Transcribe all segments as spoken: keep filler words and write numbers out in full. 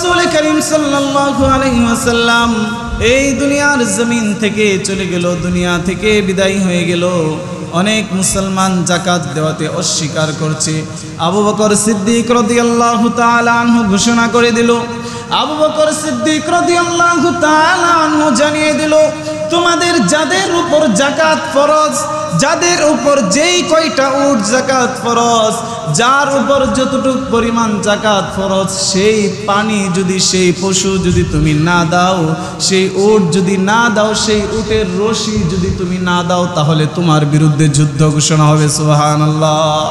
রাসূল করিম সাল্লাল্লাহু আলাইহি ওয়াসাল্লাম এই দুনিয়ার জমিন থেকে চলে গেল, দুনিয়া থেকে বিদায় হয়ে গেল। অনেক মুসলমান যাকাত দেওয়াতে অস্বীকার করছে। আবু বকর সিদ্দিক রাদিয়াল্লাহু তাআলা আনহু ঘোষণা করে দিল, আবু বকর সিদ্দিক রাদিয়াল্লাহু তাআলা আনহু জানিয়ে দিল, তোমাদের যাদের উপর যাকাত ফরজ, যাদের উপর যেই কয়টা উট যাকাত ফরজ, যার উপর যতটুক পরিমাণ যাকাত ফরজ, সেই পানি যদি, সেই পশু যদি তুমি না দাও, সেই উট যদি না দাও, সেই উটের রশি যদি তুমি না দাও, তাহলে তোমার বিরুদ্ধে যুদ্ধ ঘোষণা হবে। সুবহানাল্লাহ।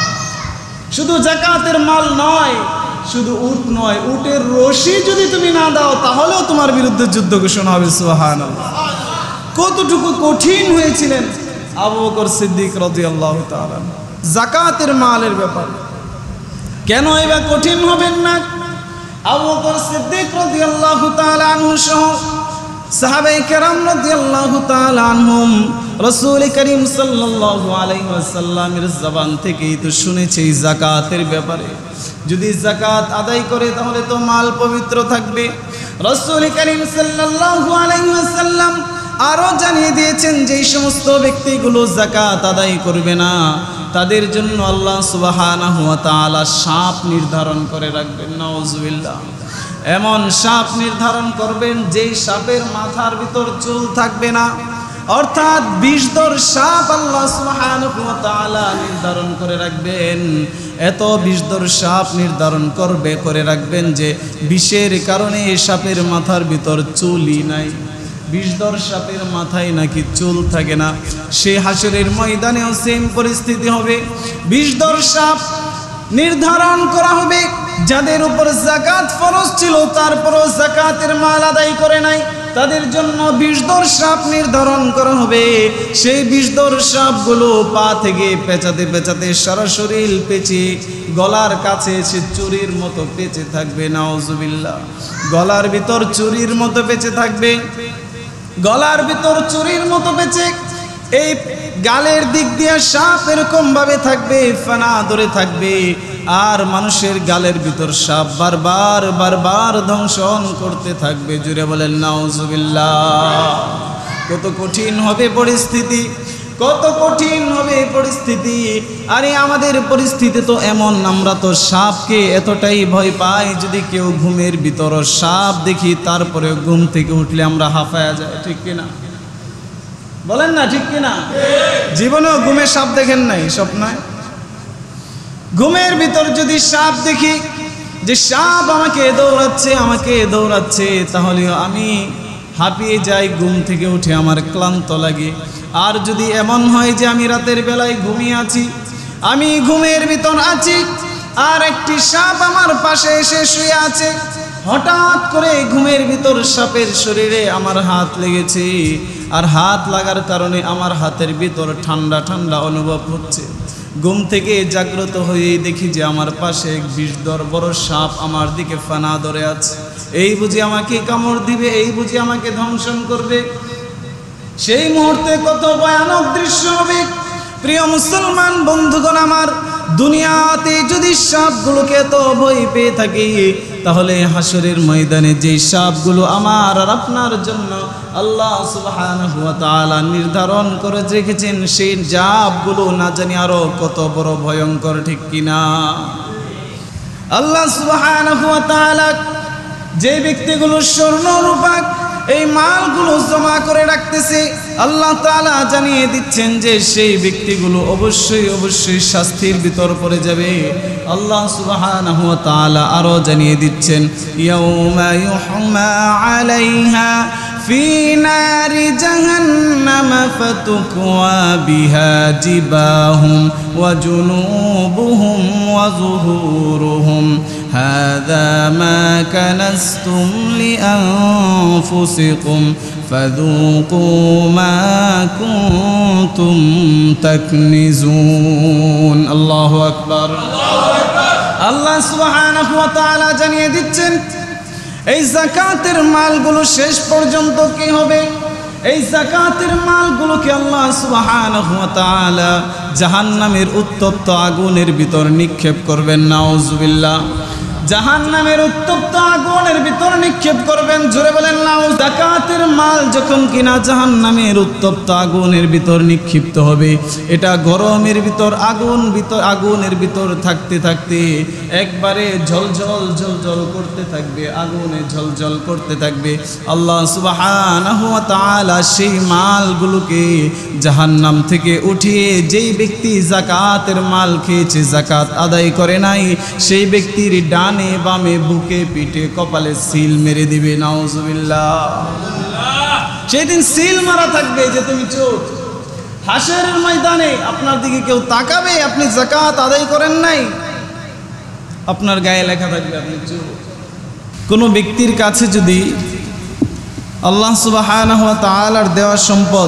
শুধু যাকাতের মাল নয়, শুধু উট নয়, উটের রশি যদি তুমি না দাও, তাহলেও তোমার বিরুদ্ধে যুদ্ধ ঘোষণা হবে। সুবহানাল্লাহ। কতটুকু কঠিন হয়েছিলেন আবু বকর সিদ্দিক রাদিয়াল্লাহু তাআলা যাকাতের মালের ব্যাপার। কেন এবার কঠিন হবেন না? আবু বকর সিদ্দিক রাদিয়াল্লাহু তাআলা আনহু সহ সাহাবায়ে কেরাম রাদিয়াল্লাহু তাআলা আনহুম রাসূল করিম সাল্লাল্লাহু আলাইহি ওয়াসাল্লামের জবান থেকেই তো শুনেছে এই যাকাতের ব্যাপারে। যদি যাকাত আদায় করে তাহলে তো মাল পবিত্র থাকবে। রাসূল করিম সাল্লাল্লাহু আলাইহি ওয়াসাল্লাম আরও জানিয়ে দিয়েছেন যে সমস্ত ব্যক্তিগুলো যাকাত আদায় করবে না, তাদের জন্য আল্লাহ সুবহানাহু ওয়া তাআলা সাপ নির্ধারণ করে রাখবেন। নাউজুবিল্লাহ। এমন সাপ নির্ধারণ করবেন যেই সাপের মাথার ভিতর চুল থাকবে না, অর্থাৎ বিষধর সাপ আল্লাহ সুবহানাহু ওয়া তাআলা নির্ধারণ করে রাখবেন। এত বিষধর সাপ নির্ধারণ করবে করে রাখবেন যে বিষের কারণে এই সাপের মাথার ভিতর চুলই নাই। বিষধর সাপের মাথায় নাকি চুল থাকে না। সে হাসরের ময়দানেও সেম পরিস্থিতি হবে। বিষধর সাপ নির্ধারণ করা হবে যাদের উপর যাকাত ফরজ ছিল, তারপরও যাকাতের মাল আদায় করে নাই, তাদের জন্য বিষধর সাপ নির্ধারণ করা হবে। সেই বিষধর সাপগুলো পা থেকে পেঁচাতে পেঁচাতে সারা শরীর পেঁচে গলার কাছে এসে চুরির মতো পেঁচে থাকবে। নাউজুবিল্লাহ। গলার ভিতর চুরির মতো পেঁচে থাকবে, গলার ভিতর চুরির মতো পেঁচে এই গালের দিক দিয়ে সাপ এরকম ভাবে থাকবে, ফানা ধরে থাকবে। আর মানুষের গালের ভিতর সাপ বারবার বারবার দংশন করতে থাকবে। জুড়ে বলেন নাউজুবিল্লাহ। কত কঠিন হবে পরিস্থিতি, কত কঠিন হবে পরিস্থিতি। আরে আমাদের পরিস্থিতি তো এমন, আমরা তো সাপকে এতটাই ভয় পাই, যদি কেউ ঘুমের ভিতর সাপ দেখি তারপরে ঘুম থেকে উঠলে আমরা হাঁফায়া যায়। ঠিক কিনা বলেন না? ঠিক কিনা? জীবনেও ঘুমে সাপ দেখেন নাই? স্বপ্নায় ঘুমের ভিতর যদি সাপ দেখি, যে সাপ আমাকে দৌড়াচ্ছে আমাকে দৌড়াচ্ছে, তাহলে আমি হাঁপিয়ে যাই, ঘুম থেকে উঠে আমার ক্লান্ত লাগে। আর যদি এমন হয় যে আমি রাতের বেলায় ঘুমিয়ে আছি, আমি ঘুমের ভিতর আছি, আর একটি সাপ আমার পাশে এসে শুয়ে আছে, হঠাৎ করে ঘুমের ভিতর সাপের শরীরে আমার হাত লেগেছে, আর হাত লাগার কারণে আমার হাতের ভিতর ঠান্ডা ঠান্ডা অনুভব হচ্ছে। ঘুম থেকে জাগ্রত হয়েই দেখি যে আমার পাশে এক বিষধর বড় সাপ আমার দিকে ফানা ধরে আছে। এই বুঝি আমাকে কামড় দিবে, এই বুঝি আমাকে ধ্বংসন করবে। সেই মুহূর্তে কত ভয়ানক দৃশ্য হবে। প্রিয় মুসলমান বন্ধুগণ আমার, দুনিয়াতে যদি সাপগুলোকে এত ভয় পেয়ে থাকি, তাহলে হাসরের ময়দানে যেই সাপগুলো আমার আর আপনার জন্য আল্লাহ সুবহানাহু ওয়া তাআলা নির্ধারণ করে রেখেছেন, সেই সাপগুলো না জানি আরো কত বড় ভয়ঙ্কর। ঠিক কিনা? আল্লাহ সুবহানাহু ওয়া তাআলা যে ব্যক্তিগুলো স্বর্ণ রূপা এই মালগুলো জমা করে রাখতেছে, আল্লাহ তাআলা জানিয়ে দিচ্ছেন যে সেই ব্যক্তিগুলো অবশ্যই অবশ্যই শাস্তির ভিতর পড়ে যাবে। আল্লাহ সুবহানাহু ওয়া তাআলা আরো জানিয়ে দিচ্ছেন, ইয়াউমা ইউহমা আলাইহা ফি নারি জাহান্নাম ফাতুকওয়া বিহা জিবাহুম ওয়া জুনুবুহুম ওয়া যুহুরুহুম হাযা মা কানাসতুম লিআনফুসিকুম ফাযুকু মা কুনতুম তাকনিজুন। আল্লাহু আকবার। আল্লাহ সুবহানাহু ওয়া তাআলা জানিয়ে দিচ্ছেন এই যাকাতের মালগুলো শেষ পর্যন্ত কি হবে? এই যাকাতের মালগুলোকে আল্লাহ সুবহানাহু ওয়া তাআলা জাহান্নামের উত্তপ্ত আগুনের ভিতর নিক্ষেপ করবেন। নাউজুবিল্লাহ। জাহান্নামের উত্তপ্ত আগুনের ভিতর নিক্ষেপ করবেন। জোরে বলেন না। যাকাতের মাল যখন কিনা জাহান্নামের উত্তপ্ত আগুনের ভিতর নিক্ষিপ্ত হবে, এটা গরমের ভিতর আগুন ভিতর আগুনের ভিতর থাকতে থাকতে একবারে ঝলঝল ঝলঝল করতে থাকবে, আগুনে ঝলঝল করতে থাকবে। আল্লাহ সুবহানাহু ওয়া তাআলা সেই মালগুলোকে জাহান্নাম থেকে উঠিয়ে যেই ব্যক্তি যাকাতের মাল খেয়েছে, যাকাত আদায় করে নাই, সেই ব্যক্তির ডানে বামে বুকে পিঠে কপালে সিল মেরে দিবে। নাউজুবিল্লাহ। সেই দিন সিল মারা থাকবে যে তুমি চোর। হাসরের ময়দানে আপনার দিকে কেউ তাকাবে, আপনি যাকাত আদায় করেন নাই, আপনার গায়ে লেখা থাকবে আপনি চোর। কোনো ব্যক্তির কাছে যদি আল্লাহ সুবহানাহু ওয়া তাআলার দেওয়া সম্পদ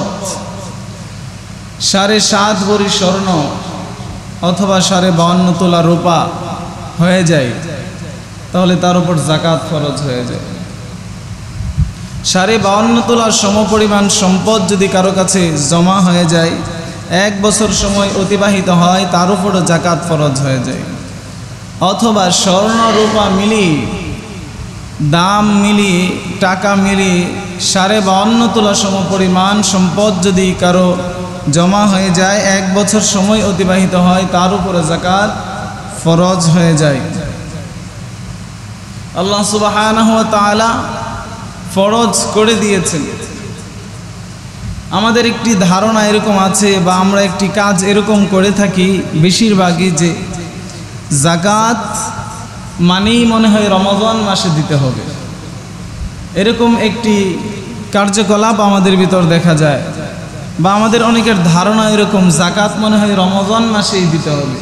সাড়ে সাত ভরি স্বর্ণ অথবা সাড়ে বাউন্ন তোলা রূপা হয়ে যায়, তাহলে তার উপর যাকাত ফরজ হয়ে যায়। সাড়ে বাউন্ন তোলার সমপরিমাণ সম্পদ যদি কারো কাছে জমা হয়ে যায়, এক বছর সময় অতিবাহিত হয়, তার উপরও যাকাত ফরজ হয়ে যায়। অথবা স্বর্ণ রূপা মিলিয়ে, দাম মিলিয়ে, টাকা মিলিয়ে সাড়ে বাউন্ন তোলা সমপরিমাণ সম্পদ যদি কারো জমা হয়ে যায়, এক বছর সময় অতিবাহিত হয়, তার উপরে যাকাত ফরজ হয়ে যায়। আল্লাহ সুবহানাহু ওয়া তাআলা ফরজ করে দিয়েছেন। আমাদের একটি ধারণা এরকম আছে বা আমরা একটি কাজ এরকম করে থাকি বেশিরভাগই, যে যাকাত মানেই মনে হয় রমজান মাসে দিতে হবে, এরকম একটি কার্যকলাপ আমাদের ভিতর দেখা যায়। বা আমাদের অনেকের ধারণা এরকম, যাকাত মনে হয় রমজান মাসেই দিতে হবে।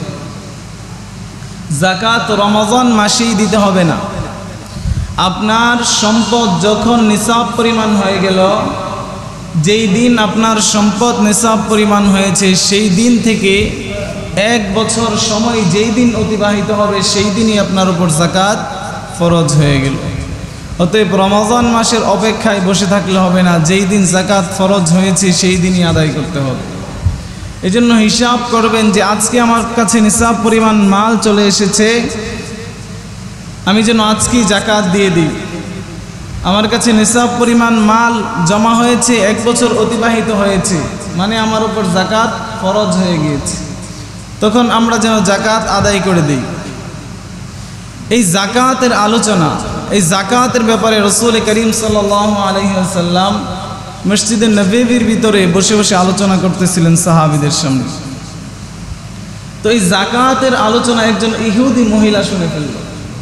যাকাত রমজান মাসেই দিতে হবে না। আপনার সম্পদ যখন নিসাব পরিমাণ হয়ে গেল, যেই দিন আপনার সম্পদ নিসাব পরিমাণ হয়েছে, সেই দিন থেকে এক বছর সময় যেই দিন অতিবাহিত হবে, সেই দিনই আপনার উপর যাকাত ফরজ হয়ে গেল। অতএব রমজান মাসের অপেক্ষায় বসে থাকলে হবে না, যেই দিন যাকাত ফরজ হয়েছে সেই দিনই আদায় করতে হবে। এজন্য হিসাব করবেন যে আজকে আমার কাছে নিসাব পরিমাণ মাল চলে এসেছে, আমি যেন আজকেই যাকাত দিয়ে দিই। আমার কাছে নিসাব পরিমাণ মাল জমা হয়েছে, এক বছর অতিবাহিত হয়েছে, মানে আমার উপর যাকাত ফরজ হয়ে গিয়েছে, তখন আমরা যেন যাকাত আদায় করে দিই। এই যাকাতের আলোচনা, এই যাকাতের ব্যাপারে রাসূল করিম সাল্লাল্লাহু আলাইহি ওয়াসাল্লাম মসজিদে নববীর ভিতরে বসে বসে আলোচনা করতেছিলেন সাহাবীদের সামনে। তো এই যাকাতের আলোচনা একজন ইহুদি মহিলা শুনে ফেলল।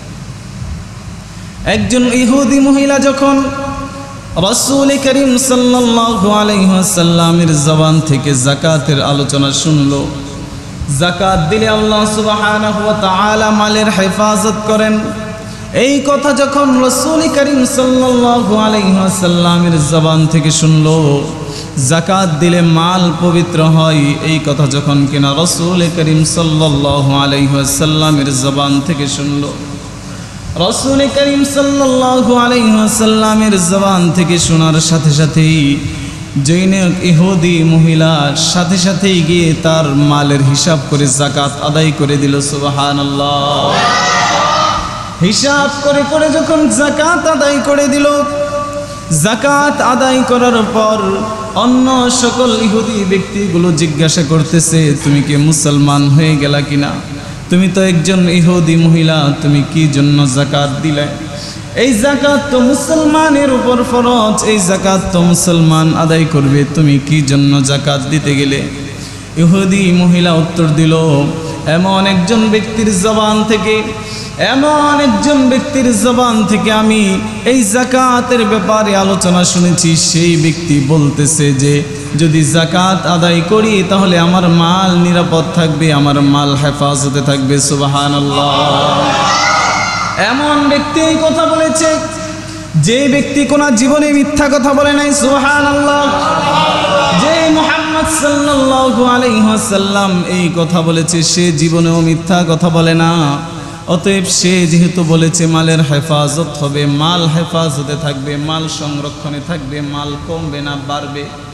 একজন ইহুদি মহিলা যখন রাসূল করিম সাল্লাল্লাহু আলাইহি ওয়াসাল্লামের জবান থেকে যাকাতের আলোচনা শুনল, যাকাত দিলে আল্লাহ সুবহানাহু ওয়া তাআলা মালের হেফাজত করেন, এই কথা যখন রাসূল করিম সাল্লাল্লাহু আলাইহি ওয়াসাল্লামের জবান থেকে শুনল, যাকাত দিলে মাল পবিত্র হয়, এই কথা যখন কিনা রাসূল করিম সাল্লাল্লাহু আলাইহি ওয়াসাল্লামের জবান থেকে শুনল, রাসূল করিম সাল্লাল্লাহু আলাইহি ওয়াসাল্লামের জবান থেকে শোনার সাথে সাথেই জৈনক ইহুদি মহিলার সাথে সাথেই গিয়ে তার মালের হিসাব করে যাকাত আদায় করে দিল। সুবহানাল্লাহ। হিসাব করে করে যখন যাকাত আদায় করে দিল, যাকাত আদায় করার পর অন্য সকল ইহুদি ব্যক্তিগুলো জিজ্ঞাসা করতেছে, তুমি কি মুসলমান হয়ে গেলা কিনা? তুমি তো একজন ইহুদি মহিলা, তুমি কি জন্য যাকাত দিলে? এই যাকাত তো মুসলমানের উপর ফরজ, এই যাকাত তো মুসলমান আদায় করবে, তুমি কি জন্য যাকাত দিতে গেলে? ইহুদি মহিলা উত্তর দিল, এমন একজন ব্যক্তির জবান থেকে এমন একজন ব্যক্তির জবান থেকে আমি এই যাকাতের ব্যাপারে আলোচনা শুনেছি। সেই ব্যক্তি বলতেছে যে যদি যাকাত আদায় করি তাহলে আমার মাল নিরাপদ থাকবে, আমার মাল হেফাজতে থাকবে। সুবহানাল্লাহ। এমন ব্যক্তি এই কথা বলেছে যে ব্যক্তি কোন জীবনে মিথ্যা কথা বলে নাই। সুবহানাল্লাহ। যে মুহাম্মদ সাল্লাল্লাহু আলাইহি ওয়াসাল্লাম এই কথা বলেছে, সে জীবনেও মিথ্যা কথা বলে না। অতএব সে যেহেতু বলেছে মালের হেফাজত হবে, মাল হেফাজতে থাকবে, মাল সংরক্ষণে থাকবে, মাল কমবে না বাড়বে,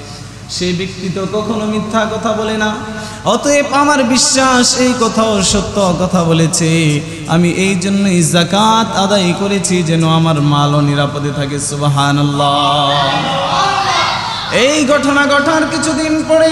সেই ব্যক্তি তো কখনো মিথ্যা কথা বলে না। অতএব আমার বিশ্বাস এই কথাও সত্য কথা বলেছে। আমি এই জন্যই যাকাত আদায় করেছি যেন আমার মালও নিরাপদে থাকে। সুবহানাল্লাহ। এই ঘটনা ঘটার কিছুদিন পরেই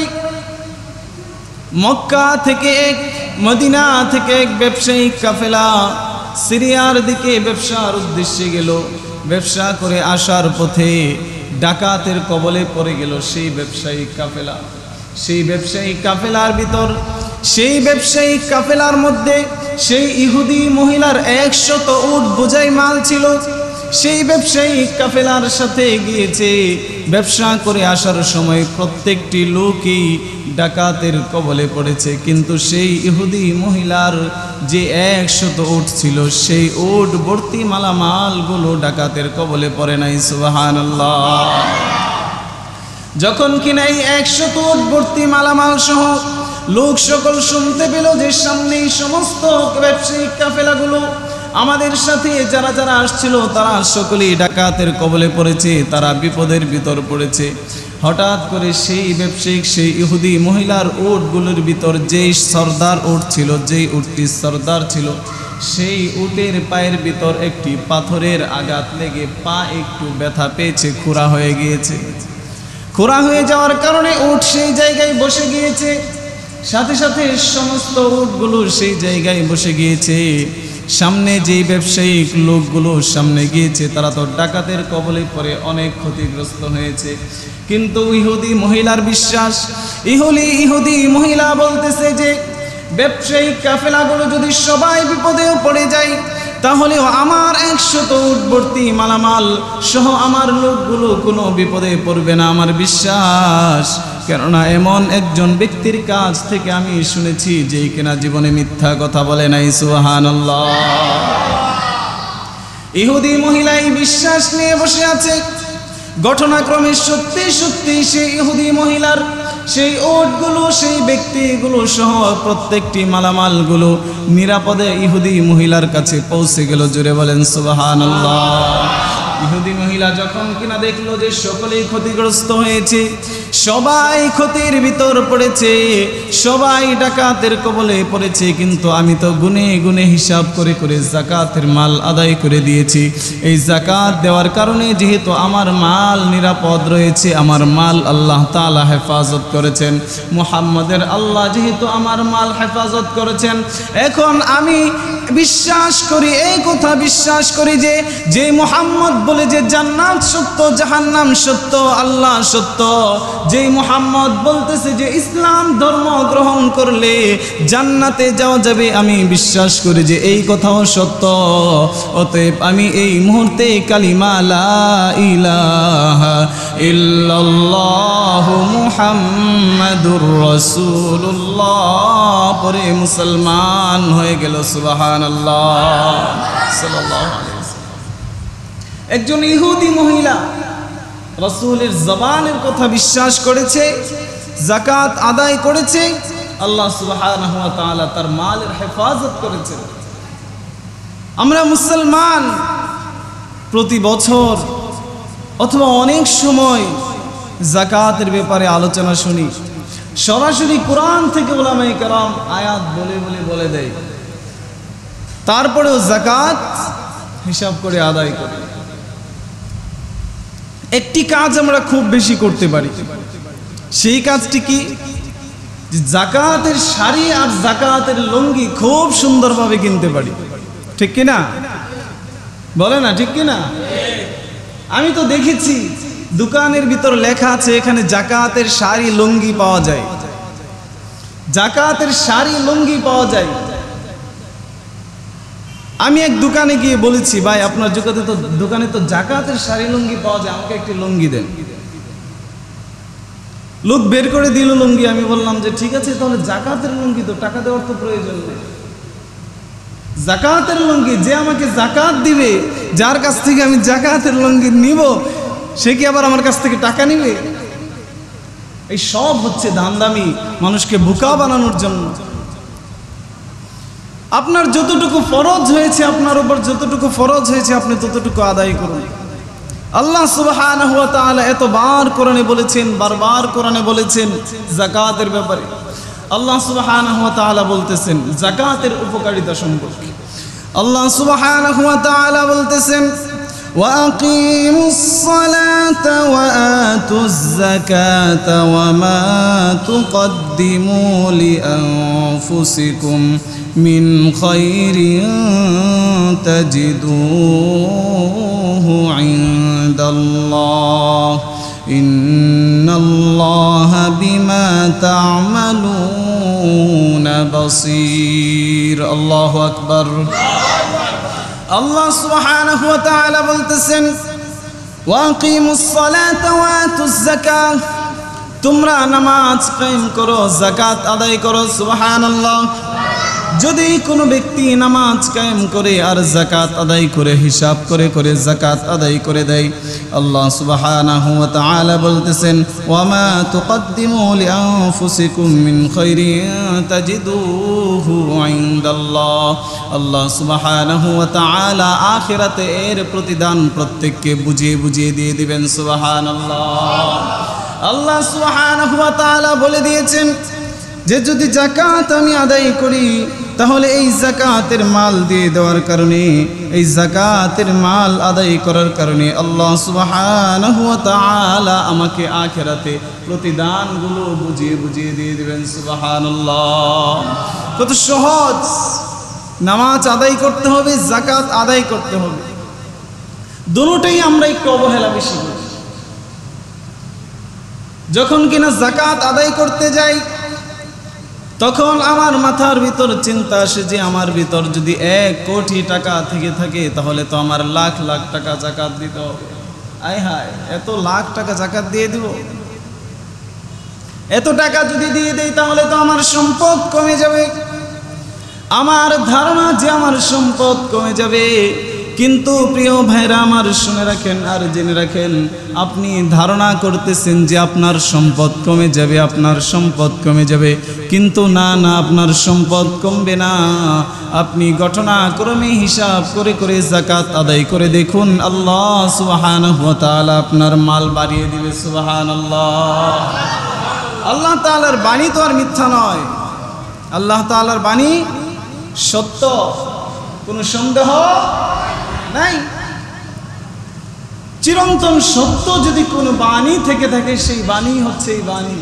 মক্কা থেকে এক, মদিনা থেকে এক ব্যবসায়িক কাফেলা সিরিয়ার দিকে ব্যবসার উদ্দেশ্যে গেল। ব্যবসা করে আসার পথে ডাকাতের কবলে পড়ে গেল সেই ব্যবসায়িক কাফেলা। সেই ব্যবসায়িক কাফেলার ভিতর সেই ব্যবসায়িক কাফেলার মধ্যে সেই ইহুদি মহিলার একশত উট বোঝাই মাল ছিল। সেই ব্যবসায়িক কাফেলার সাথে গিয়েছে। ব্যবসা করে আসার সময় প্রত্যেকটি লোকই ডাকাতের কবলে পড়েছে, কিন্তু সেই ইহুদি মহিলার যে একশত উট ছিল সেই উট ভর্তি মালামালগুলো ডাকাতের কবলে পড়ে নাই। সুবহানাল্লাহ। যখন কিনা এই একশত উট ভর্তি মালামাল সহ লোক সকল শুনতে পেল যে সামনেই সমস্ত ব্যবসায়িক কাফেলাগুলো আমাদের সাথে যারা যারা আসছিল তারা সকলেই ডাকাতের কবলে পড়েছে, তারা বিপদের ভিতর পড়েছে। হঠাৎ করে সেই ব্যবসায়িক সেই ইহুদি মহিলার উটগুলোর ভিতর যেই সর্দার উট ছিল, যেই উটটি সর্দার ছিল, সেই উটের পায়ের ভিতর একটি পাথরের আঘাত লেগে পা একটু ব্যথা পেয়েছে, খোঁড়া হয়ে গিয়েছে। খোঁড়া হয়ে যাওয়ার কারণে উট সেই জায়গায় বসে গিয়েছে। সাথে সাথে সমস্ত উটগুলো সেই জায়গায় বসে গিয়েছে। সামনে যেই ব্যবসায়িক লোকগুলো সামনে গিয়েছে তারা তো ডাকাতের কবলে পড়ে অনেক ক্ষতিগ্রস্ত হয়েছে। কিন্তু ইহুদি মহিলার বিশ্বাস, ইহুলি ইহুদি মহিলা বলতেছে যে ব্যবসায়িক কাফেলাগুলো যদি সবাই বিপদেও পড়ে যায় তাহলেও আমার একশত উট ভর্তি মালামাল সহ আমার লোকগুলো কোনো বিপদে পড়বে না। আমার বিশ্বাস, কেননা এমন একজন ব্যক্তির কাছ থেকে আমি শুনেছি যে কিনা জীবনে মিথ্যা কথা বলে নাই। সুবহানাল্লাহ। ইহুদি মহিলাই বিশ্বাস নিয়ে বসে আছে। ঘটনাক্রমে সত্যি সত্যি সেই ইহুদি মহিলার সেই উটগুলো সেই ব্যক্তিগুলো সহ প্রত্যেকটি মালামালগুলো নিরাপদে ইহুদি মহিলার কাছে পৌঁছে গেল। জোরে বলেন সুবহানাল্লাহ। ইহুদি মহিলা যখন কিনা দেখলো যে সকলেই ক্ষতিগ্রস্ত হয়েছে, সবাই ক্ষতির ভিতর পড়েছে, সবাই ডাকাতের কবলে পড়েছে, কিন্তু আমি তো গুনে গুনে হিসাব করে করে যাকাতের মাল আদায় করে দিয়েছি। এই যাকাত দেওয়ার কারণে যেহেতু আমার মাল নিরাপদ রয়েছে, আমার মাল আল্লাহ তাআলা হেফাজত করেছেন, মুহাম্মদের আল্লাহ যেহেতু আমার মাল হেফাজত করেছেন, এখন আমি বিশ্বাস করি, এই কথা বিশ্বাস করি যে যে মুহাম্মদ বলে যে জান্নাত সত্য, জাহান্নাম সত্য, আল্লাহ সত্য, যে মুহাম্মদ বলতেছে যে ইসলাম ধর্ম গ্রহণ করলে জান্নাতে যাওয়া যাবে, আমি বিশ্বাস করি যে এই কথাও সত্য। অতএব আমি এই মুহূর্তে কালিমা লা ইলাহা ইল্লাল্লাহু মুহাম্মাদুর রাসূলুল্লাহ পরে মুসলমান হয়ে গেল। সুবহানাল্লাহ। সাল্লাল্লাহু আলাইহি ওয়াসাল্লাম। একজন ইহুদি মহিলা রাসূলের জবানের কথা বিশ্বাস করেছে, যাকাত আদায় করেছে, আল্লাহ সুবহানাহু ওয়া তাআলা তার মালের হেফাজত করেছেন। আমরা মুসলমান প্রতি বছর অথবা অনেক সময় যাকাতের ব্যাপারে আলোচনা শুনি, সরাসরি কোরআন থেকে উলামায়ে কেরাম আয়াত বলে বলে বলে দেয়, তারপরেও যাকাত হিসাব করে আদায় করি। একটি কাজ আমরা খুব বেশি করতে পারি, সেই কাজটি কি? যাকাতের শাড়ি আর যাকাতের লুঙ্গি খুব সুন্দরভাবে কিনতে পারি, ঠিক কিনা? বলে না ঠিক কিনা? আমি তো দেখেছি দোকানের ভিতর লেখা আছে এখানে যাকাতের শাড়ি লুঙ্গি পাওয়া যায়, যাকাতের শাড়ি লুঙ্গি পাওয়া যায়। আমি এক দোকানে গিয়ে বলেছি, ভাই আপনার দোকানে তো দোকানে তো যাকাতের শাড়ি লুঙ্গি পাওয়া যায়, আমাকে একটি লুঙ্গি দেন। লোক বের করে দিল লুঙ্গি। আমি বললাম যে ঠিক আছে, তাহলে যাকাতের লুঙ্গি তো টাকা দেওয়ার তো প্রয়োজন নেই। যাকাতের লুঙ্গি, যে আমাকে যাকাত দিবে, যার কাছ থেকে আমি যাকাতের লুঙ্গি নিব, সে কি আবার আমার কাছ থেকে টাকা নিবে? এই সব হচ্ছে দামদামি, মানুষকে বোকা বানানোর জন্য। আপনার যতটুকু ফরজ হয়েছে, আপনার উপর যতটুকু ফরজ হয়েছে আপনি ততটুকু আদায় করুন। আল্লাহ সুবহানাহু ওয়া তাআলা এতবার কোরআনে বলেছেন, বারবার কোরআনে বলেছেন যাকাতের ব্যাপারে। আল্লাহ সুবহানাহু ওয়া তাআলা বলতেছেন যাকাতের উপকারিতা সম্পর্কে। আল্লাহ সুবহানাহু ওয়া তাআলা বলতেছেন وَأَقِيمُوا الصَّلَاةَ وَآتُوا الزَّكَاةَ وَمَا تُقَدِّمُوا لِأَنفُسِكُمْ مِنْ خَيْرٍ تَجِدُوهُ عِندَ اللَّهِ إِنَّ اللَّهَ بِمَا تَعْمَلُونَ بَصِيرٌ الله أكبر। আল্লাহ সুবহানাহু ওয়া তাআলা বলতেছেন ওয়াকিমুস সালাতা ওয়া আতুজ যাকাত, তোমরা নামাজ কায়েম করো, যাকাত আদায় করো। সুবহানাল্লাহ। যদি কোনো ব্যক্তি নামাজ কায়েম করে আর যাকাত আদায় করে, হিসাব করে করে যাকাত আদায় করে দেয়, আল্লাহ সুবহানাহু ওয়া তাআলা বলতেছেন ওয়ামা তুকদ্দিমু লিআনফুসিকুম মিন খাইরিন তাজিদুহু ইনদাল্লাহ। আল্লাহ সুবহানাহু ওয়া তাআলা আখিরাতে এর প্রতিদান প্রত্যেককে বুঝিয়ে বুঝিয়ে দিয়ে দিবেন। সুবহানাল্লাহ। আল্লাহ সুবহানাহু ওয়া তাআলা বলে দিয়েছেন যে যদি যাকাত আমি আদায় করি তাহলে এই যাকাতের মাল দিয়ে দেওয়ার কারণে, এই যাকাতের মাল আদায় করার কারণে আল্লাহ সুবহানাহু ওয়া তাআলা আমাকে আখিরাতে প্রতিদানগুলো বুঝিয়ে বুঝিয়ে দিয়ে দিবেন। সুবহানাল্লাহ। কত সহজ! নামাজ আদায় করতে হবে, যাকাত আদায় করতে হবে। দুটোই আমরা একটু অবহেলা বেশি করি। যখন কিনা যাকাত আদায় করতে যাই তখন আমার মাথার ভিতর চিন্তা আসে যে আমার ভিতর যদি এক কোটি টাকা থেকে থাকে তাহলে তো আমার লাখ লাখ টাকা যাকাত দিতে হবে। আয় হায়, এত লাখ টাকা যাকাত দিয়ে দিব? এত টাকা যদি দিয়ে দেই তাহলে তো আমার সম্পদ কমে যাবে। আমার ধারণা যে আমার সম্পদ কমে যাবে, কিন্তু প্রিয় ভাইরা আমার শুনে রাখেন আর জেনে রাখেন, আপনি ধারণা করতেছেন যে আপনার সম্পদ কমে যাবে, আপনার সম্পদ কমে যাবে, কিন্তু না না, আপনার সম্পদ কমবে না। আপনি ঘটনাক্রমে হিসাব করে করে যাকাত আদায় করে দেখুন, আল্লাহ সুবহানাহু ওয়া তাআলা আপনার মাল বাড়িয়ে দিবে। সুবহানাল্লাহ। আল্লাহ তাআলার বাণী তো আর মিথ্যা নয়, আল্লাহ তাআলার বাণী সত্য, কোনো সন্দেহ নাই। চিরন্তন সত্য যদি কোনো বাণী থেকে থাকে সেই বাণী হচ্ছে এই বাণী।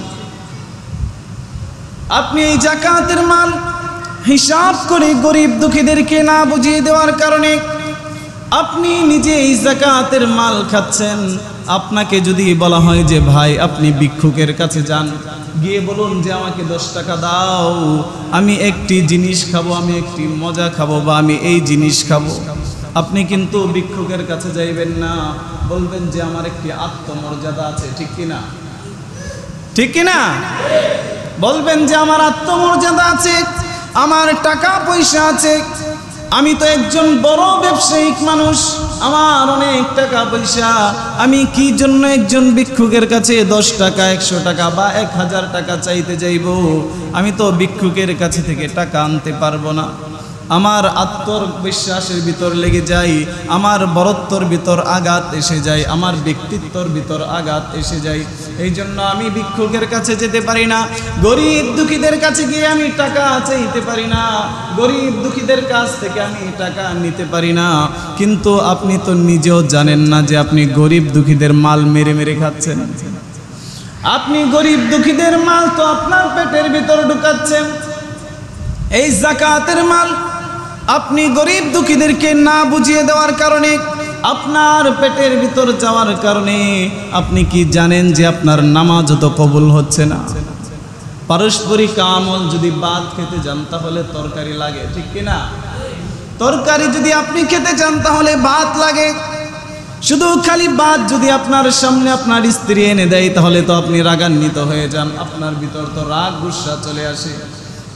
আপনি এই যাকাতের মাল হিসাব করে গরিব দুঃখীদেরকে না বুঝিয়ে দেওয়ার কারণে আপনি নিজে এই যাকাতের মাল খাচ্ছেন। আপনাকে যদি বলা হয় যে ভাই আপনি ভিক্ষুকের কাছে যান, গিয়ে বলুন যে আমাকে দশ টাকা দাও, আমি একটি জিনিস খাবো, আমি একটি মজা খাবো, বা আমি এই জিনিস খাবো, আপনি কিন্তু ভিক্ষুকের কাছে যাইবেন না, বলবেন যে আমার একটি আত্মমর্যাদা আছে। ঠিক কিনা? ঠিক কিনা? বলবেন যে আমার আত্মমর্যাদা আছে, আমার টাকা পয়সা আছে, আমি তো একজন বড় ব্যবসায়িক মানুষ, আমার অনেক টাকা পয়সা, আমি কি জন্য একজন ভিক্ষুকের কাছে দশ টাকা, একশো টাকা বা এক হাজার টাকা চাইতে যাইব? আমি তো ভিক্ষুকের কাছে থেকে টাকা আনতে পারবো না। আমার আত্মবিশ্বাসের ভিতর লেগে যায়, আমার বরত্বর ভিতর আঘাত এসে যায়, আমার ব্যক্তিত্বর ভিতর আঘাত এসে যায়। এই জন্য আমি ভিক্ষুকের কাছে যেতে পারি না, গরিব দুঃখীদের কাছে গিয়ে আমি টাকা চাইতে পারি না, গরিব দুঃখীদের কাছ থেকে আমি টাকা নিতে পারি না। কিন্তু আপনি তো নিজেও জানেন না যে আপনি গরিব দুঃখীদের মাল মেরে মেরে খাচ্ছেন। আপনি গরিব দুঃখীদের মাল তো আপনার পেটের ভিতর ঢুকাচ্ছেন। এই যাকাতের মাল আপনি গরিব দুঃখীদেরকে না বুঝিয়ে দেওয়ার কারণে, আপনার পেটের ভিতর যাওয়ার কারণে আপনি কি জানেন যে আপনার নামাজ তো কবুল হচ্ছে না? পারস্পরিক আমল যদি ভাত খেতে যান তাহলে তরকারি লাগে। ঠিক কিনা? তরকারি যদি আপনি খেতে চান তাহলে ভাত লাগে। শুধু খালি ভাত যদি আপনার সামনে আপনার স্ত্রী এনে দেয় তাহলে তো আপনি রাগান্বিত হয়ে যান, আপনার ভিতর তো রাগ গুসা চলে আসে।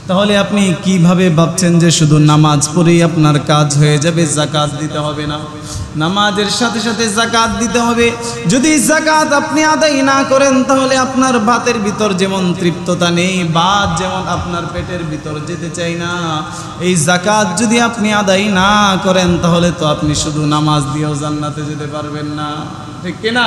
তাহলে আপনি কিভাবে ভাবছেন যে শুধু নামাজ পড়েই আপনার কাজ হয়ে যাবে, যাকাত দিতে হবে না? নামাজের সাথে সাথে যাকাত দিতে হবে। যদি যাকাত আপনি আদায় না করেন তাহলে আপনার ভাতের ভিতর যেমন তৃপ্ততা নেই, ভাত যেমন আপনার পেটের ভিতর যেতে চাই না, এই যাকাত যদি আপনি আদায় না করেন তাহলে তো আপনি শুধু নামাজ দিয়েও জান্নাতে যেতে পারবেন না, ঠিক কিনা?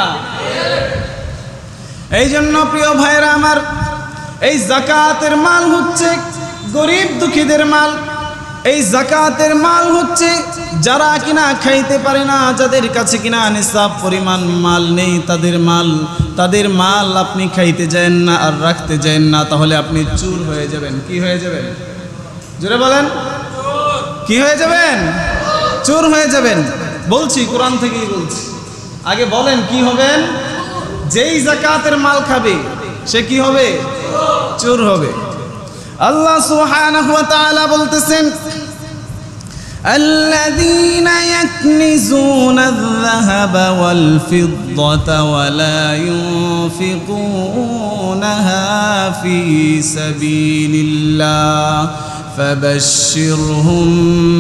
এই জন্য প্রিয় ভাইরা আমার, এই যাকাতের মাল হচ্ছে গরিব দুঃখীদের মাল। এই যাকাতের মাল হচ্ছে যারা কিনা খাইতে পারে না, যাদের কাছে কিনা নিসাব পরিমাণ মাল নেই, তাদের মাল। তাদের মাল আপনি খাইতে যান না আর রাখতে যান না, তাহলে আপনি চোর হয়ে যাবেন। কি হয়ে যাবেন? জোরে বলেন, কি হয়ে যাবেন? চোর হয়ে যাবেন। বলছি, কোরআন থেকেই বলছি। আগে বলেন কি হবেন? যেই যাকাতের মাল খাবে সে কি হবে? চোর হবে। আল্লাহ সুবহানাহু ওয়া তাআলা বলতেছেন, আল্লাযীনা ইয়াকনিজুনা আয-যাহাবা ওয়াল ফিদ্দাতা ওয়া লা ইউনফিকুনাহা ফী সাবীলিল্লাহ ফাবাশশিরহুম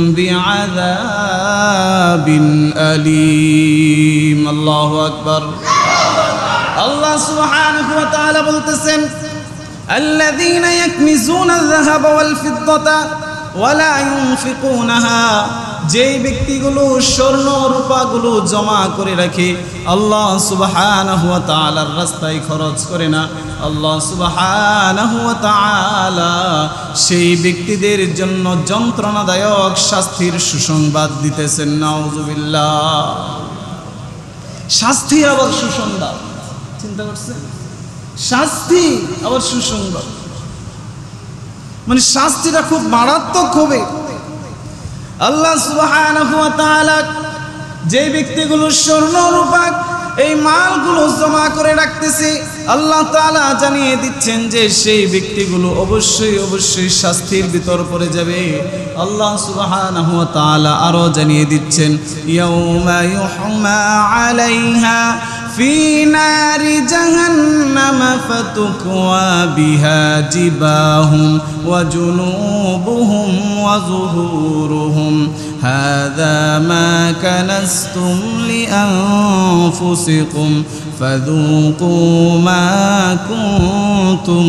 বিআযাবিন আলীম। আল্লাহু আকবার। আল্লাহ সুবহানাহু ওয়া তাআলা বলতেছেন, الذين يكنزون الذهب والفضة ولا ينفقونها, যেই ব্যক্তিগুলো স্বর্ণ রূপাগুলো জমা করে রাখে, আল্লাহ সুবহানাহু ওয়া তাআলার রাস্তায় খরচ করে না, আল্লাহ সুবহানাহু ওয়া তাআলা সেই ব্যক্তিদের জন্য যন্ত্রণাদায়ক শাস্তির সুসংবাদ দিতেছেন। নাউযুবিল্লাহ। শাস্তি আবার সুসংবাদ, চিন্তা করছেন? শাস্তি আবার সুসংবাদ, মানে শাস্তিটা খুব মারাত্মক হবে। আল্লাহ সুবহানাহু ওয়া তাআলা যে ব্যক্তিগুলো স্বর্ণ রূপা এই মালগুলো জমা করে রাখতেছে, আল্লাহ তাআলা জানিয়ে দিচ্ছেন যে সেই ব্যক্তিগুলো অবশ্যই অবশ্যই শাস্তির ভিতর পড়ে যাবে। আল্লাহ সুবহানাহু ওয়া তাআলা আরো জানিয়ে দিচ্ছেন, ইয়াউমা ইউহমা আলাইহা ফি নারি জাহান্নাম ফাতুকওয়া বিহা জিবাহুম ওয়া জুনুবুহুম ওয়া যুহুরুহুম হাযা মা কানাসতুম লিআনফুসিকুম ফাযুকু মা কুনতুম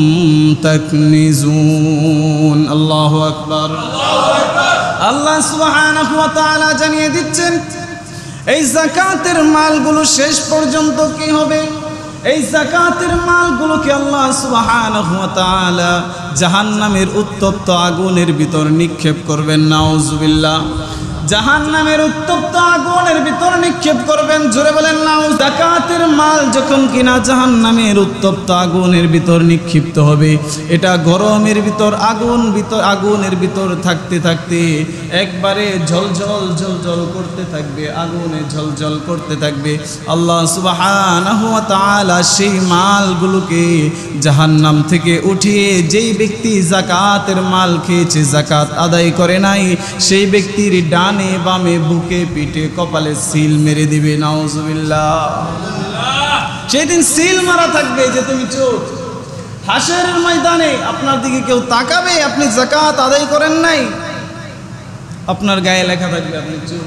তাকনিজুন। আল্লাহু আকবার। আল্লাহ সুবহানাহু ওয়া তাআলা জানিয়ে দিচ্ছেন, এই যাকাতের মালগুলো শেষ পর্যন্ত কি হবে? এই যাকাতের মালগুলোকে আল্লাহ সুবহানাহু ওয়া তাআলা জাহান্নামের উত্তপ্ত আগুনের ভিতর নিক্ষেপ করবেন। নাউযুবিল্লাহ। জাহান্নামের উত্তপ্ত আগুনের ভিতর নিক্ষেপ করবেন। জোরে বলেন না। যাকাতের মাল যখন কিনা জাহান্নামের উত্তপ্ত আগুনের ভিতর নিক্ষিপ্ত হবে, এটা গরমের ভিতর আগুন ভিতর আগুনের ভিতর থাকতে থাকতে একবারে ঝলঝল ঝলঝল করতে থাকবে, আগুনে ঝলঝল করতে থাকবে। আল্লাহ সুবহানাহু ওয়া তাআলা সেই মালগুলোকে জাহান্নাম থেকে উঠিয়ে, যেই ব্যক্তি যাকাতের মাল খেয়েছে, যাকাত আদায় করে নাই, সেই ব্যক্তির ডান বামে বুকে পিঠে কপালে সিল মেরে দিবে। নাউযুবিল্লাহ। সেদিন সিল মারা থাকবে যে তুমি চোর। হাসরের ময়দানে আপনার দিকে কেউ তাকাবে, আপনি যাকাত আদায় করেন নাই, আপনার গায়ে লেখা থাকবে আপনি চোর।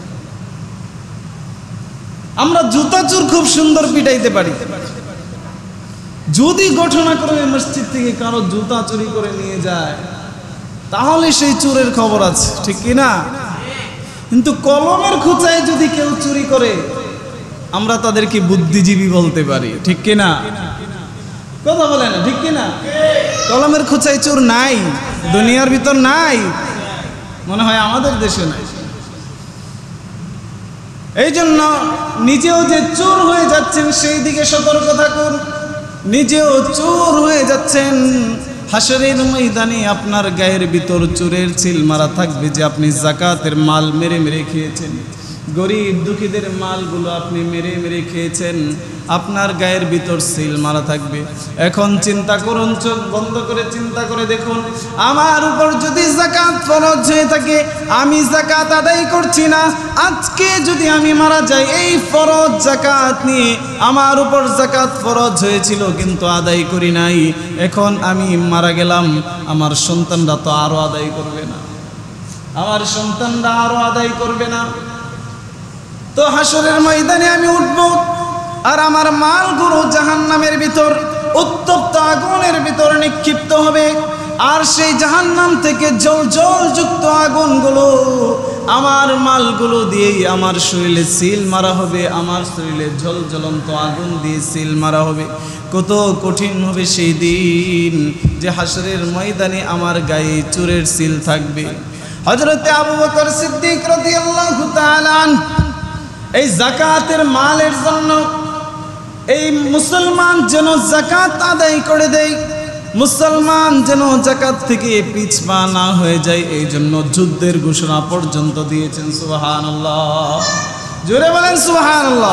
আমরা জুতা চোর খুব সুন্দর পিটাইতে পারি, যদি ঘটনাক্রমে মসজিদ থেকে কারো জুতা চুরি করে নিয়ে যায় তাহলে সেই চোরের খবর আছে, ঠিক কিনা? কিন্তু কলমের খুঁচায় যদি কেউ চুরি করে আমরা তাদেরকে বুদ্ধিজীবী বলতে পারি, ঠিক কিনা? কথা বলে না, ঠিক কিনা? কলমের খুঁচায় চোর নাই, দুনিয়ার ভিতর নাই, মনে হয় আমাদের দেশে নাই। এই জন্য নিজেও যে চোর হয়ে যাচ্ছেন সেই দিকে সতর্ক থাকুন। নিজেও চোর হয়ে যাচ্ছেন, হাসরের ময়দানে আপনার গায়ের ভিতর চোরের চিল মারা থাকবে যে আপনি যাকাতের মাল মেরে মেরে খেয়েছেন, গরিব দুঃখীদের মালগুলো আপনি মেরে মেরে খেয়েছেন। আপনার গায়ের ভিতর সিল মারা থাকবে। এখন চিন্তা করুন, চোখ বন্ধ করে চিন্তা করে দেখুন, আমার উপর যদি যাকাত ফরজ হয়ে থাকে, আমি যাকাত আদায় করছি না, আজকে যদি আমি মারা যাই এই ফরজ যাকাত নিয়ে, আমার উপর যাকাত ফরজ হয়েছিল কিন্তু আদায় করি নাই, এখন আমি মারা গেলাম, আমার সন্তানরা তো আরো আদায় করবে না, আমার সন্তানরা আরো আদায় করবে না। তো হাসরের ময়দানে আমি উঠব, আর আমার মালগুলো জাহান্নামের ভিতর উত্তপ্ত আগুনের ভিতর নিক্ষিপ্ত হবে, আর সেই জাহান্নাম থেকে জল জল যুক্ত আগুনগুলো আমার মালগুলো দিয়েই আমার শরীরে সিল মারা হবে, আমার শরীরে ঝল জ্বলন্ত আগুন দিয়ে সিল মারা হবে। কত কঠিন হবে সেই দিন যে হাসরের ময়দানে আমার গায়ে চুরের সিল থাকবে। হযরতে আবু বকর সিদ্দিক রাদিয়াল্লাহু তাআলা এই যাকাতের মালের জন্য, এই মুসলমান যেন যাকাত আদায় করে দেয়, মুসলমান যেন যাকাত থেকে পিছপা না হয়ে যায়, এই জন্য যুদ্ধের ঘোষণা পর্যন্ত দিয়েছেন। সুবহানাল্লাহ, জোরে বলেন সুবহানাল্লাহ।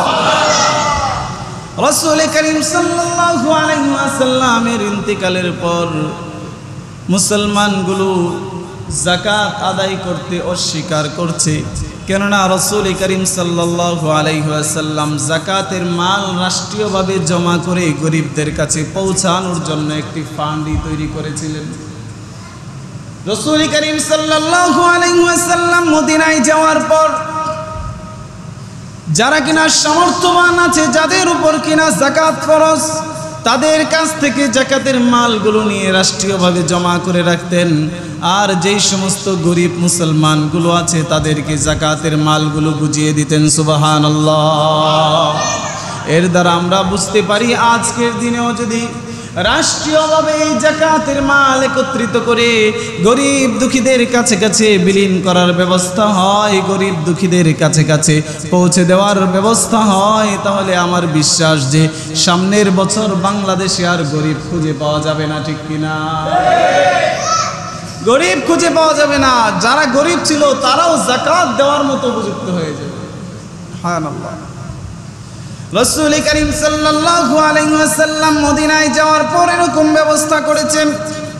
রাসূল করিম সাল্লাল্লাহু আলাইহি ওয়াসাল্লামের ইন্তিকালের পর মুসলমানগুলো যাকাত আদায় করতে অস্বীকার করছে, কেননা রাসূল করিম সাল্লাল্লাহু আলাইহি ওয়াসাল্লাম যাকাতের মাল রাষ্ট্রীয়ভাবে জমা করে গরিবদের কাছে পৌঁছানোর জন্য একটি ফান্ডি তৈরি করেছিলেন। রাসূল করিম সাল্লাল্লাহু আলাইহি ওয়াসাল্লাম মদিনায় যাওয়ার পর যারা কিনা সামর্থ্যবান আছে, যাদের উপর কিনা যাকাত ফরজ, তাদের কাছ থেকে যাকাতের মালগুলো নিয়ে রাষ্ট্রীয়ভাবে জমা করে রাখতেন, আর যেই সমস্ত গরিব মুসলমানগুলো আছে তাদেরকে যাকাতের মালগুলো বুঝিয়ে দিতেন। সুবহানাল্লাহ। এর দ্বারা আমরা বুঝতে পারি আজকের দিনেও যদি রাষ্ট্রীয়ভাবে এই যাকাতের মাল একত্রিত করে গরিব দুঃখীদের কাছে কাছে বিলীন করার ব্যবস্থা হয়, গরিব দুঃখীদের কাছে কাছে পৌঁছে দেওয়ার ব্যবস্থা হয়, তাহলে আমার বিশ্বাস যে সামনের বছর বাংলাদেশে আর গরিব খুঁজে পাওয়া যাবে না, ঠিক কিনা? গরিব খুঁজে পাওয়া যাবে না, যারা গরিব ছিল তারাও যাকাত দেওয়ার মতো উপযুক্ত হয়ে যাবে। সুবহানাল্লাহ। রাসূল করিম সাল্লাল্লাহু আলাইহি ওয়াসাল্লাম মদিনায় যাওয়ার পর এরকম ব্যবস্থা করেছেন,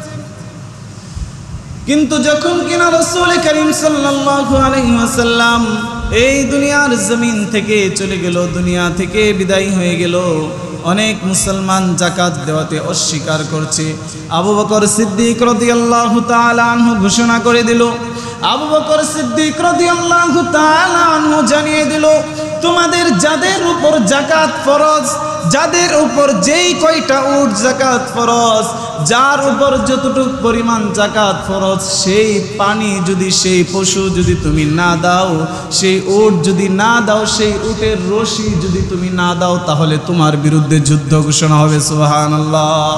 কিন্তু যখন কিনা রাসূল করিম সাল্লাল্লাহু আলাইহি ওয়াসাল্লাম এই দুনিয়ার জমিন থেকে চলে গেল, দুনিয়া থেকে বিদায় হয়ে গেল, অনেক মুসলমান যাকাত দেওয়াতে অস্বীকার করছে। আবু বকর সিদ্দিক রাদিয়াল্লাহু তাআলা আনহু ঘোষণা করে দিল, আবু বকর সিদ্দিক রাদিয়াল্লাহু তাআলা আনহু জানিয়ে দিল, তোমাদের যাদের উপর যাকাত ফরজ, যাদের উপর যেই কয়টা উট যাকাত ফরজ, যার উপর যতটুকু পরিমাণ যাকাত ফরজ, সেই পানি যদি, সেই পশু যদি তুমি না দাও, সেই উট যদি না দাও, সেই উটের রশি যদি তুমি না দাও, তাহলে তোমার বিরুদ্ধে যুদ্ধ ঘোষণা হবে। সুবহানাল্লাহ।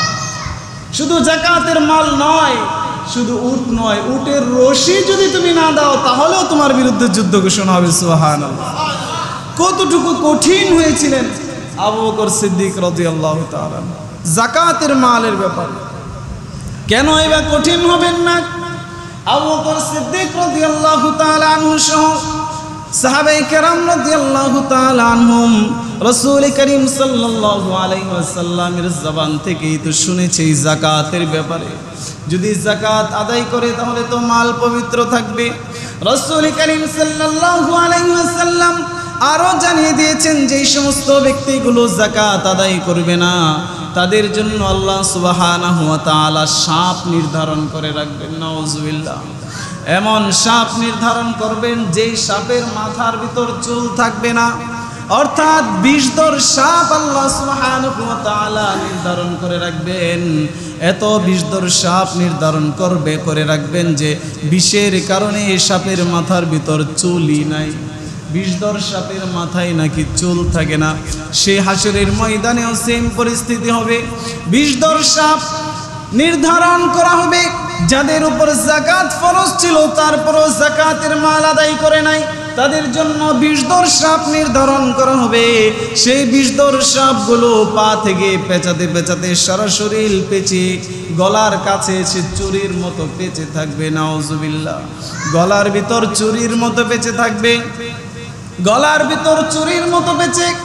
শুধু যাকাতের মাল নয়, শুধু উট নয়, উটের রশি যদি তুমি না দাও তাহলেও তোমার বিরুদ্ধে যুদ্ধ ঘোষণা হবে। সুবহানাল্লাহ। কতটুকু কঠিন হয়েছিলেন আবু বকর সিদ্দিক রাদিয়াল্লাহু তাআলা যাকাতের মালের ব্যাপারে। কেন এবার কঠিন হবেন না? আবু বকর সিদ্দিক রাদিয়াল্লাহু তাআলা আনহু সহ সাহাবায়ে কেরাম রাদিয়াল্লাহু তাআলা আনহুম রাসূল করিম সাল্লাল্লাহু আলাইহি ওয়াসাল্লামের জবান থেকেই তো শুনেছে যাকাতের ব্যাপারে। যদি যাকাত আদায় করে তাহলে তো মাল পবিত্র থাকবে। রাসূল করিম সাল্লাল্লাহু আলাইহি ওয়াসাল্লাম আরো জানিয়ে দিয়েছেন যে এই সমস্ত ব্যক্তিগুলো যাকাত আদায় করবে না, তাদের জন্য আল্লাহ সুবহানাহু ওয়া তাআলা সাপ নির্ধারণ করে রাখবেন। নাউজুবিল্লাহ। এমন সাপ নির্ধারণ করবেন যেই সাপের মাথার ভিতর চুল থাকবে না, অর্থাৎ বিষধর সাপ আল্লাহ সুবহানাহু ওয়া তাআলা নির্ধারণ করে রাখবেন। এত বিষধর সাপ নির্ধারণ করবে করে রাখবেন যে বিষের কারণে এই সাপের মাথার ভিতর চুলই নাই। বিষধর সাপের মাথায় নাকি চুল থাকে না। সেই হাসরের ময়দানেও সেম পরিস্থিতি হবে। বিষধর সাপ নির্ধারণ করা হবে, যাদের উপর যাকাত ফরজ ছিল তারপরও যাকাতের মাল আদায় করে নাই, তাদের জন্য বিষধর সাপ নির্ধারণ করা হবে। সেই বিষধর সাপগুলো পা থেকে পেঁচাতে পেঁচাতে সারা শরীর পেঁচে গলার কাছে এসে চুরির মতো পেঁচে থাকবে। নাউজুবিল্লাহ। গলার ভিতর চুরির মতো পেঁচে থাকবে, গলার ভিতর চুরির মতো পেঁচে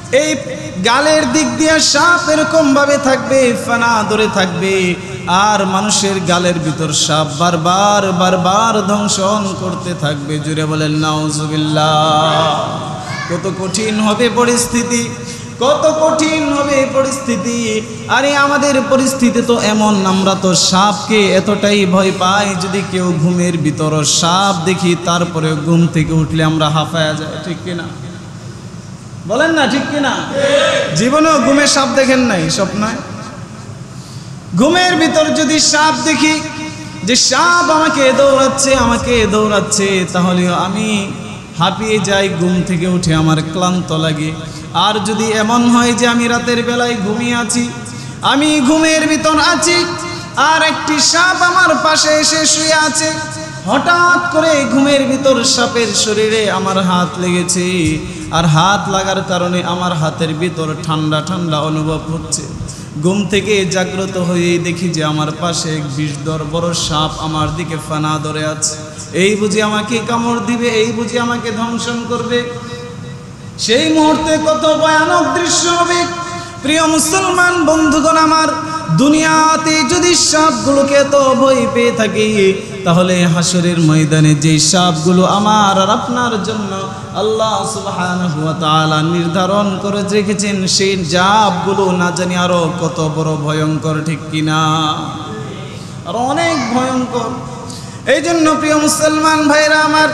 এই গালের দিক দিয়ে সাপ এরকম ভাবে থাকবে, ফানা ধরে থাকবে, আর মানুষের গালের ভিতর সাপ বারবার বারবার দংশন করতে থাকবে। জুড়ে বলেন নাউজুবিল্লাহ। কত কঠিন হবে পরিস্থিতি, কত কঠিন হবে পরিস্থিতি। আরে আমাদের পরিস্থিতি তো এমন, আমরা তো সাপকে এতটাই ভয় পাই, যদি কেউ ঘুমের ভিতর সাপ দেখি তারপরে ঘুম থেকে উঠলে আমরা হাঁফায়া যায়, ঠিক কিনা বলেন না, ঠিক কিনা? জীবনেও ঘুমে সাপ দেখেন নাই? স্বপ্নায় ঘুমের ভিতর যদি সাপ দেখি, যে সাপ আমাকে দৌড়াচ্ছে আমাকে দৌড়াচ্ছে, তাহলে আমি হাঁপিয়ে যাই, ঘুম থেকে উঠে আমার ক্লান্ত লাগে। আর যদি এমন হয় যে আমি রাতের বেলায় ঘুমিয়ে আছি, আমি ঘুমের ভিতর আছি, আর একটি সাপ আমার পাশে এসে শুয়ে আছে, হঠাৎ করে ঘুমের ভিতর সাপের শরীরে আমার হাত লেগেছে, আর হাত লাগার কারণে আমার হাতের ভিতর ঠান্ডা ঠান্ডা অনুভব হচ্ছে। ঘুম থেকে জাগ্রত হয়ে দেখি যে আমার পাশে এক বিষধর বড় সাপ আমার দিকে ফানা ধরে আছে। এই বুঝি আমাকে কামড় দিবে, এই বুঝি আমাকে ধ্বংসন করবে। সেই মুহূর্তে কত ভয়ানক দৃশ্য হবে প্রিয় মুসলমান বন্ধুগণ আমার। দুনিয়াতে যদি সাপগুলোকে এত ভয় পেয়ে থাকি, তাহলে হাসরের ময়দানে যে সাপগুলো আমার আর আপনার জন্য আল্লাহ সুবহানাহু ওয়া তাআলা নির্ধারণ করে রেখেছেন, সেই সাপগুলো না জানি আরো কত বড় ভয়ঙ্কর, ঠিক কিনা? আর অনেক ভয়ঙ্কর। এই জন্য প্রিয় মুসলমান ভাইরা আমার,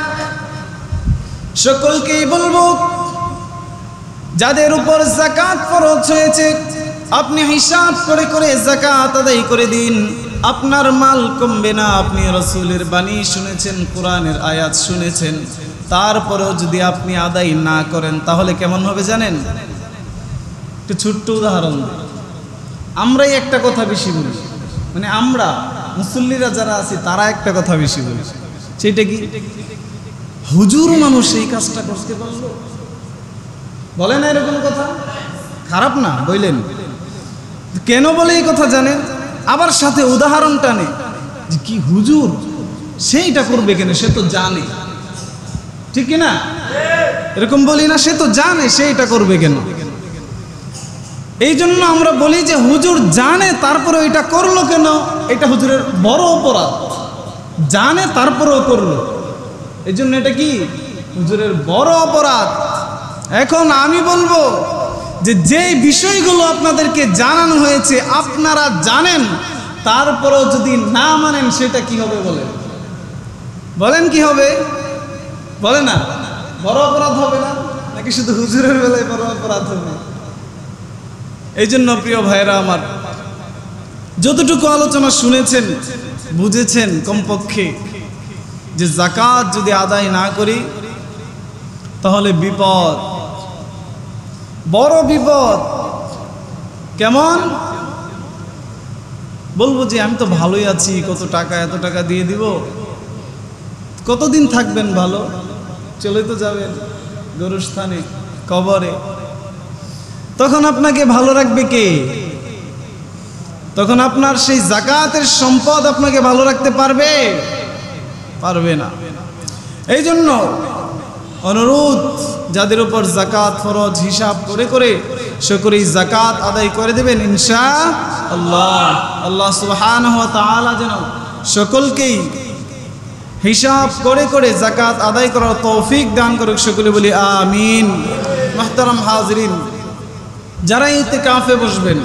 সকলকেই বলবো, যাদের উপর যাকাত ফরজ হয়েছে, আপনি হিসাব করে করে যাকাত আদায় করে দিন। আপনার মাল কমবে না। আপনি রাসূলের বাণী শুনেছেন, কোরআনের আয়াত শুনেছেন, তারপরেও যদি আপনি আদায় না করেন তাহলে কেমন হবে জানেন? একটু ছোট্ট উদাহরণ। আমরাই একটা কথা বেশি বলি, মানে আমরা মুসল্লিরা যারা আছি তারা একটা কথা বেশি বলি, সেটা কি? হুজুর মানুষ এই কাজটা করতে পারলো, বলে না এরকম কথা? খারাপ না বললেন? কেন বলে এই কথা জানেন? আবার সাথে উদাহরণ টানে যে কি হুজুর সেইটা করবে কেন, সে তো জানে, ঠিক কিনা? এরকম বলি না? সে তো জানে, সেইটা করবে কেন? এই জন্য আমরা বলি যে হুজুর জানে তারপরে এটা করলো কেন? এটা হুজুরের বড় অপরাধ। জানে তারপরেও করলো, এই জন্য এটা কি? হুজুরের বড় অপরাধ। এখন আমি বলবো যে যেই বিষয়গুলো আপনাদেরকে জানানো হয়েছে আপনারা জানেন, তারপরও যদি না মানেন সেটা কি হবে বলেন? বলেন কি হবে? বলে না বড় অপরাধ হবে না? নাকি শুধু হুজুরের বেলায় বড় অপরাধ হবে? এই জন্য প্রিয় ভাইরা আমার, যতটুকু আলোচনা শুনেছেন বুঝেছেন কমপক্ষে যে যাকাত যদি আদায় না করি তাহলে বিপদ, বড় বিপদ। কেমন? বলবো যে আমি তো ভালোই আছি, কত টাকা, এত টাকা দিয়ে দিব, কতদিন থাকবেন ভালো? চলে তো যাবেন গরুস্থানে, কবরে। তখন আপনাকে ভালো রাখবে কে? তখন আপনার সেই যাকাতের সম্পদ আপনাকে ভালো রাখতে পারবে? পারবে না। এই জন্য অনুরোধ, যাদের উপর যাকাত ফরজ হিসাব করে করে সকলেই যাকাত আদায় করে দেবেন ইনশাআল্লাহ। আল্লাহ সুবহানাহু ওয়া তাআলা যেন সকলকেই হিসাব করে করে যাকাত আদায় করার তৌফিক দান করুক, সকলে বলি আমিন। মুহতারাম হাজিরিন, যারা ইতিকাফে বসবেন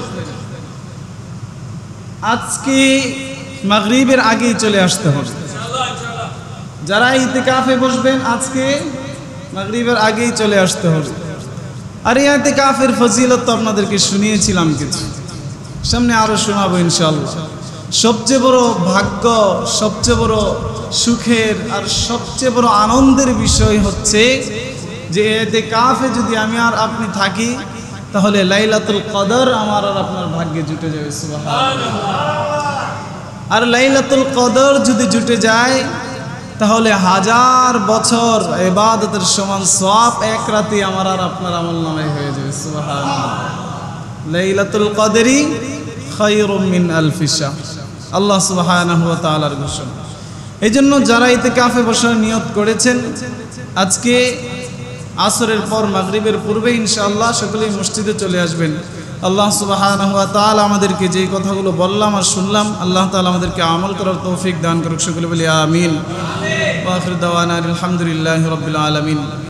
আজকে মাগরিবের আগেই চলে আসতে হবে। যারা ইতিকাফে বসবেন আজকে মাগরিবের আগেই চলে আসতে হবে। আর এই ইতিকাফের ফজিলত তো আপনাদেরকে শুনিয়েছিলাম কিছু, সামনে আরো শোনাবো ইনশাআল্লাহ। সবচেয়ে বড় ভাগ্য, সবচেয়ে বড় সুখের আর সবচেয়ে বড় আনন্দের বিষয় হচ্ছে যে ইতিকাফে যদি আমি আর আপনি থাকি তাহলে লাইলাতুল কদর আমার আর আপনার ভাগ্যে জুটে যাবে। সুবহানাল্লাহ। আর লাইলাতুল কদর যদি জুটে যায় তাহলে হাজার বছর ইবাদতের সমান সওয়াব এক রাতে আমার আর আপনার আমলনামায় হয়ে যাবে। সুবহানাল্লাহ। লাইলাতুল কদরি খায়রুম মিন আলফি শাহর, আল্লাহ সুবহানাহু ওয়া তাআলার ঘোষণা। এই জন্য যারা ইতিকাফে বসার নিয়ত করেছেন আজকে আসরের পর মাগরিবের পূর্বে ইনশাআল্লাহ সকলেই মসজিদে চলে আসবেন। আল্লাহ সুবহানাহু ওয়া তাআলা আমাদেরকে যেই কথাগুলো বললাম আর শুনলাম, আল্লাহ তাআলা আমাদেরকে আমল করার তৌফিক দান করুক। সকলে বলি আমিন। ওয়া আখিরু দাওয়ানা আলহামদুলিল্লাহি রাব্বিল আলামিন।